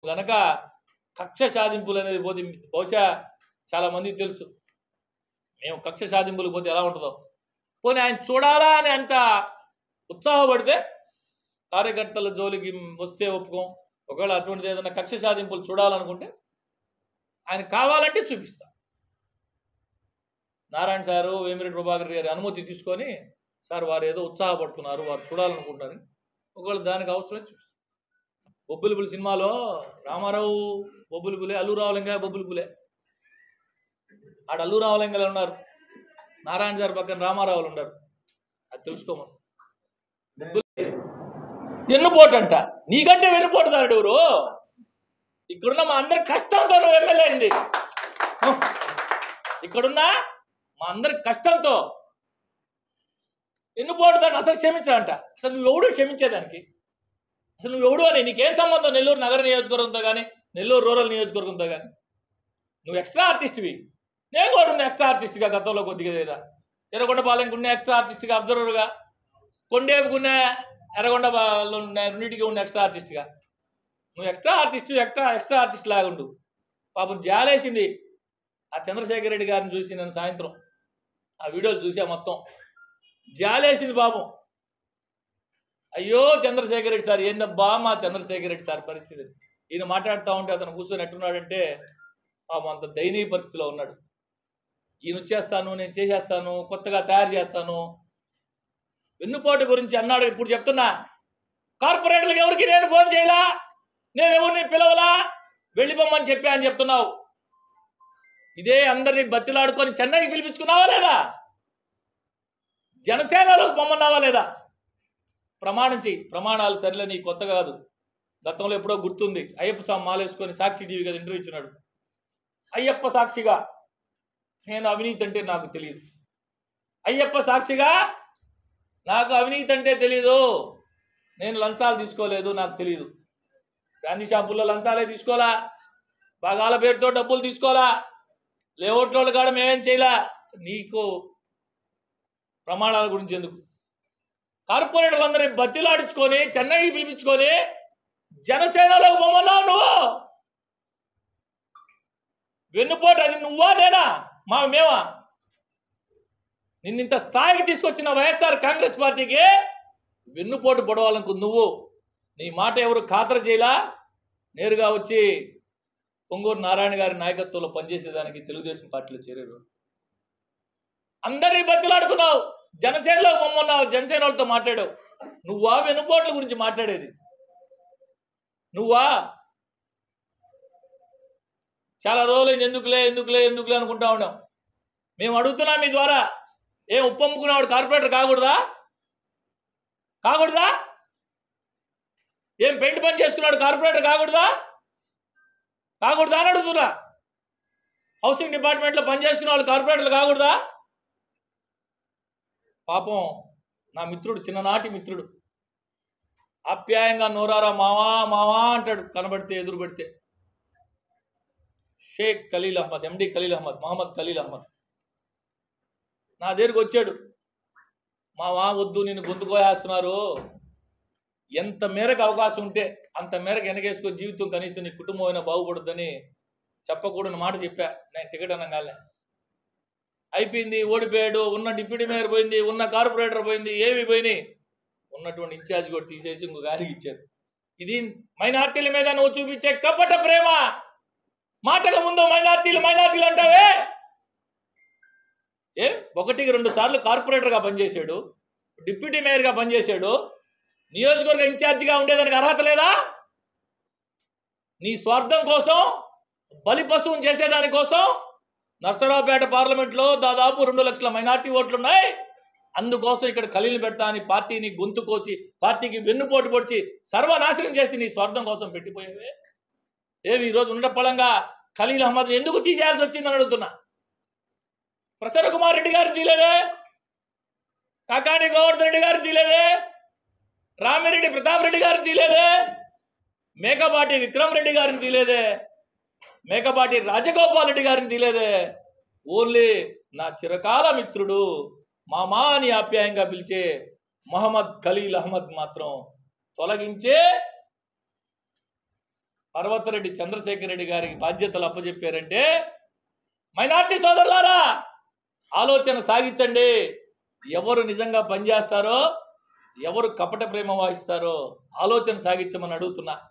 గనక కక్ష సాధింపులు అనేది పోతే బహుశా చాలా మందికి తెలుసు మేము కక్ష సాధింపులకు పోతే ఎలా ఉంటుందో. పోనీ ఆయన చూడాలా అని అంత ఉత్సాహపడితే కార్యకర్తల జోలికి వస్తే ఒప్పుకోం. ఒకవేళ అటువంటిది ఏదైనా కక్ష సాధింపులు చూడాలనుకుంటే ఆయన కావాలంటే చూపిస్తా. నారాయణ సారు, వేమిరెడ్డి ప్రభాకర్ గారి అనుమతి తీసుకొని సార్ వారు ఏదో ఉత్సాహపడుతున్నారు, వారు చూడాలనుకుంటారు, ఒకవేళ దానికి అవసరం చూపిస్తాం. బొబ్బులిపులి సినిమాలో రామారావు బొబ్బులిపులే, అల్లు రామలింగ బొబ్బులిపులే. ఆడ అల్లు రామలింగలు ఉన్నారు, నారాయణ సార్ పక్కన రామారావులు ఉన్నారు. అది తెలుసుకోమని. వెన్నుపోటంట, నీకంటే వెన్నుపోటుదారుడు ఎవరు? ఇక్కడున్న మా అందరి కష్టంతో నువ్వు ఎమ్మెల్యే అయింది. ఇక్కడున్నా మా అందరి కష్టంతో వెన్నుపోటుదాన్ని అసలు క్షమించాలంట. అసలు నువ్వెవడు క్షమించేదానికి? అసలు నువ్వెవడు అని నీకేం సంబంధం? నెల్లూరు నగర నియోజకవర్గంతో కానీ నెల్లూరు రూరల్ నియోజకవర్గంతో కానీ. నువ్వు ఎక్స్ట్రా ఆర్టిస్ట్వి, నేను కూడా ఉన్న ఎక్స్ట్రా ఆర్టిస్ట్గా గతంలో కొద్దిగా దగ్గర ఎర్రగొండపాలెంకి ఉన్న ఎక్స్ట్రా ఆర్టిస్ట్గా, అబ్జర్వర్గా, కొండేపుకున్న ఎర్రగొండలో ఉన్న రెండింటికి ఉన్న ఎక్స్ట్రా ఆర్టిస్ట్గా. నువ్వు ఎక్స్ట్రా ఆర్టిస్ట్ లాగా ఉండు. పాపం జాలేసింది ఆ చంద్రశేఖర్ రెడ్డి గారిని చూసి నేను సాయంత్రం ఆ వీడియోలు చూసా, మొత్తం జాలేసింది పాపం. అయ్యో చంద్రశేఖర్ రెడ్డి సార్ ఏందబ్బా మా చంద్రశేఖర్ రెడ్డి సార్ పరిస్థితి. ఈయన మాట్లాడుతూ ఉంటే అతను కూర్చొని ఎట్టున్నాడంటే పాపం అంత దయనీయ పరిస్థితిలో ఉన్నాడు. ఈయన వచ్చేస్తాను, నేను చేసేస్తాను, కొత్తగా తయారు చేస్తాను. వెన్నుపోటు గురించి అన్నాడు. ఇప్పుడు చెప్తున్నా, కార్పొరేటర్లకు ఎవరికి నేను ఫోన్ చేయలా, నేను ఎవరిని పిలవలా, వెళ్ళిపోమని చెప్పా అని చెప్తున్నావు. ఇదే అందరినీ బతిలాడుకొని చెన్నైకి పిలిపించుకున్నావా లేదా? జనసేనలోకి పొమ్మన్నావా లేదా? ప్రమాణాలు సరిలే, నీ కొత్త కాదు. గతంలో ఎప్పుడో గుర్తుంది, అయ్యప్ప స్వామి మాలేసుకొని సాక్షి టీవీ కదా ఇంటర్వ్యూ ఇచ్చినాడు. అయ్యప్ప సాక్షిగా నేను అవినీతి అంటే నాకు తెలియదు, అయ్యప్ప సాక్షిగా నాకు అవినీతి అంటే తెలీదు, నేను లంచాలు తీసుకోలేదు, నాకు తెలియదు. గాంధీ షాపుల్లో లంచాలే తీసుకోవాలా, భాగాల పేరుతో డబ్బులు తీసుకోవాలా, లేఅవుట్ల కాడ మేమేం చేయలే. నీకు ప్రమాణాల గురించి ఎందుకు? కార్పొరేటర్లందరినీ బతిలాడించుకొని చెన్నైకి పిలిపించుకొని జనసేనలోకి పొమ్మన్నావు నువ్వు. వెన్నుపోటు అది నువ్వా నేనా? మేమా? నిన్నింత స్థాయికి తీసుకొచ్చిన వైఎస్ఆర్ కాంగ్రెస్ పార్టీకి వెన్నుపోటు పొడవాలనుకు నువ్వు. నీ మాట ఎవరు ఖాతరు చేయలా. నేరుగా వచ్చి పొంగూరు నారాయణ గారి నాయకత్వంలో పనిచేసేదానికి తెలుగుదేశం పార్టీలో చేరారు. అందరినీ బతిలాడుకున్నావు, జనసేనలో పొమ్మన్నావు, జనసేన వాళ్ళతో మాట్లాడావు. నువ్వా వెన్నుపోట్ల గురించి మాట్లాడేది? నువ్వా? చాలా రోజులైంది ఎందుకులే అనుకుంటా ఉన్నాం. మేము అడుగుతున్నాం మీ ద్వారా, ఏం ఉప్పమ్ముకునేవాడు కార్పొరేటర్ కాకూడదా? ఏం పెయింట్ పని చేసుకున్నాడు కార్పొరేటర్ కాకూడదా అని అడుగుతున్నా. హౌసింగ్ డిపార్ట్మెంట్లో పనిచేసుకున్న వాళ్ళు కార్పొరేటర్లు కాకూడదా? పాపం నా మిత్రుడు, చిన్ననాటి మిత్రుడు, ఆప్యాయంగా నోరారా మావా అంటాడు కనబడితే, ఎదురు పెడితే. షేక్ ఖలీల్ అహ్మద్, ఎండి ఖలీల్ అహ్మద్, మహమ్మద్ ఖలీల్ అహ్మద్ నా దగ్గరికి వచ్చాడు. మావా వద్దు, నిన్ను గొంతుకోయేస్తున్నారు, ఎంత మేరకు అవకాశం ఉంటే అంత మేరకు వెనకేసుకొని జీవితం కనీసం నీ కుటుంబం అయినా బాగుపడుద్దని చెప్పకూడని మాట చెప్పా. నేను టికెట్ అనగానే అయిపోయింది, ఓడిపోయాడు. ఉన్న డిప్యూటీ మేయర్ పోయింది, ఉన్న కార్పొరేటర్ పోయింది, ఏమి పోయినాయి, ఉన్నటువంటి ఇన్ఛార్జ్ కూడా తీసేసి ఇంకో గారికి ఇచ్చారు. ఇది మైనార్టీల మీద నువ్వు చూపించే కపట ప్రేమ. మాటకు ముందు మైనార్టీలు అంటావే. 1కి 2 సార్లు కార్పొరేటర్గా పనిచేశాడు, డిప్యూటీ మేయర్గా పనిచేశాడు, నియోజకవర్గ ఇన్ఛార్జిగా ఉండేదానికి అర్హత లేదా? నీ స్వార్థం కోసం, బలి పశువుని చేసేదానికోసం నర్సరావుపేట పార్లమెంట్లో దాదాపు 2 లక్షల మైనార్టీ ఓట్లున్నాయి. అందుకోసం ఇక్కడ ఖలీల్ పెడతా అని పార్టీని గొంతు కోసి, పార్టీకి వెన్నుపోటు పొడిచి సర్వనాశనం చేసి నీ స్వార్థం కోసం పెట్టిపోయేవే. ఏవి ఈరోజు ఉండపళంగా ఖలీల్ అహ్మద్ ఎందుకు తీసేయాల్సి వచ్చిందని అడుగుతున్నా. ప్రసన్న కుమార్ రెడ్డి గారిని తీలేదే, కాకాని గోవర్ధన్ రెడ్డి గారిని తీలేదే, రామిరెడ్డి ప్రతాప్ రెడ్డి గారిని తీలేదే, మేకపాటి విక్రమ్ రెడ్డి గారిని తీలేదే, మేకపాటి రాజగోపాల్ రెడ్డి గారిని తీలేదే. ఓన్లీ నా చిరకాల మిత్రుడు, మామా అని ఆప్యాయంగా పిలిచే మహమ్మద్ ఖలీల్ అహ్మద్ మాత్రం తొలగించే పర్వతరెడ్డి చంద్రశేఖర్ రెడ్డి గారికి బాధ్యతలు అప్పచెప్పారంటే మైనార్టీ సోదరులారా ఆలోచన సాగించండి. ఎవరు నిజంగా పనిచేస్తారో, ఎవరు కపట ప్రేమ వాయిస్తారో ఆలోచన సాగించమని అడుగుతున్నా.